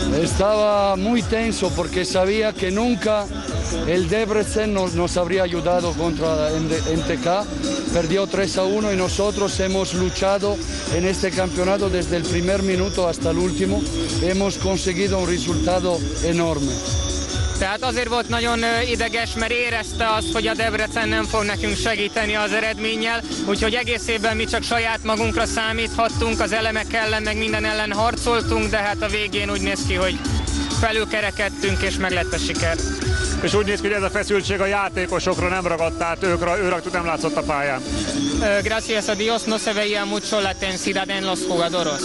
Estaba muy tenso porque sabía que nunca el Debrecen nos habría ayudado contra NTK. Perdió 3-1 y nosotros hemos luchado en este campeonato desde el primer minuto hasta el último. Hemos conseguido un resultado enorme. Tehát azért volt nagyon ideges, mert érezte azt, hogy a Debrecen nem fog nekünk segíteni az eredménnyel, úgyhogy egész évben mi csak saját magunkra számíthattunk, az elemek ellen, meg minden ellen harcoltunk, de hát a végén úgy néz ki, hogy felülkerekedtünk és meg lett a siker. És úgy néz ki, hogy ez a feszültség a játékosokra nem ragadt át, ők nem látszott a pályán. Gracias a Dios no se veía mucho la tensidad en los jugadores.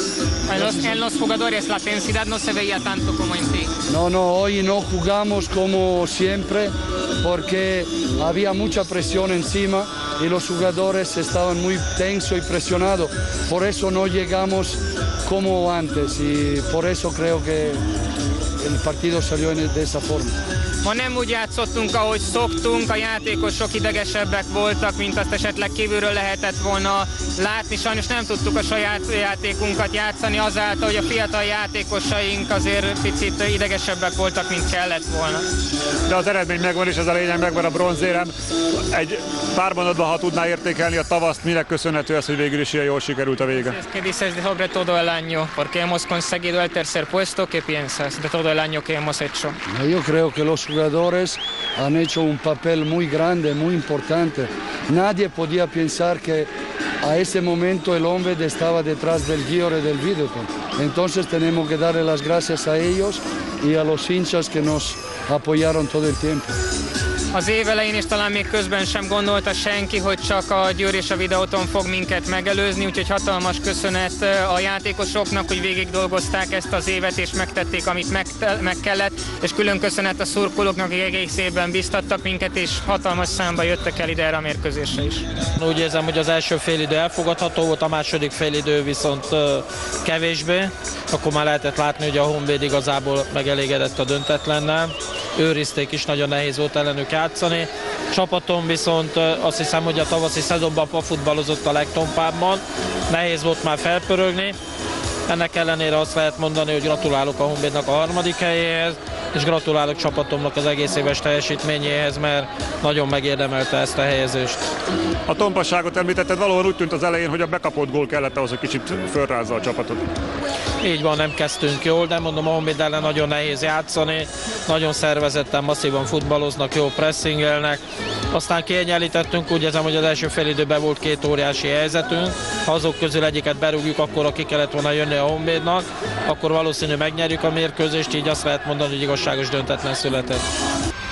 En los jugadores la tensidad no se veía tanto como en ti. No, hoy no jugamos como siempre porque había mucha presión encima y los jugadores estaban muy tensos y presionados. Por eso no llegamos como antes y por eso creo que el partido salió de esa forma. Ma nem úgy játszottunk, ahogy szoktunk, a játékosok idegesebbek voltak, mint azt esetleg kívülről lehetett volna látni. Sajnos nem tudtuk a saját játékunkat játszani azáltal, hogy a fiatal játékosaink azért picit idegesebbek voltak, mint kellett volna. De az eredmény megvan, és ez a lényeg, megvan a bronzérem. Egy pár mondatban, ha tudná értékelni a tavaszt, minek köszönhető ez, hogy végül is ilyen jól sikerült a vége? ¿Qué dices sobre todo el año? Porque hemos conseguido el tercer puesto, ¿qué piensas de todo el año que hemos hecho? Yo creo que los jugadores han hecho un papel muy grande, muy importante. Nadie podía pensar que a ese momento el hombre estaba detrás del guión del Videoton. Entonces tenemos que darle las gracias a ellos y a los hinchas que nos apoyaron todo el tiempo. Az év elején és talán még közben sem gondolta senki, hogy csak a Győr és a Videoton fog minket megelőzni, úgyhogy hatalmas köszönet a játékosoknak, hogy végig dolgozták ezt az évet és megtették, amit meg kellett, és külön köszönet a szurkolóknak, akik egész évben biztattak minket, és hatalmas számba jöttek el ide erre a mérkőzésre is. Úgy érzem, hogy az első félidő elfogadható volt, a második félidő viszont kevésbé. Akkor már lehetett látni, hogy a Honvéd igazából megelégedett a döntetlennel. Őrizték is, nagyon nehéz volt ellenük játszani. Csapatom viszont azt hiszem, hogy a tavaszi szezonban futballozott a legtompábban. Nehéz volt már felpörögni. Ennek ellenére azt lehet mondani, hogy gratulálok a Honvédnak a harmadik helyéhez, és gratulálok csapatomnak az egész éves teljesítményéhez, mert nagyon megérdemelte ezt a helyezést. A tompasságot említetted, valóban úgy tűnt az elején, hogy a bekapott gól kellett ahhoz, hogy kicsit fölrázza a csapatot. Így van, nem kezdtünk jól, de mondom, a Honvéd ellen nagyon nehéz játszani, nagyon szervezetten, masszívan futballoznak, jó pressingelnek. Aztán kiegyenlítettünk, úgy érzem, hogy az első félidőben volt két óriási helyzetünk. Ha azok közül egyiket berúgjuk, akkor aki kellett volna jönni a Honvédnak, akkor valószínű megnyerjük a mérkőzést, így azt lehet mondani, hogy igazságos döntetlen született.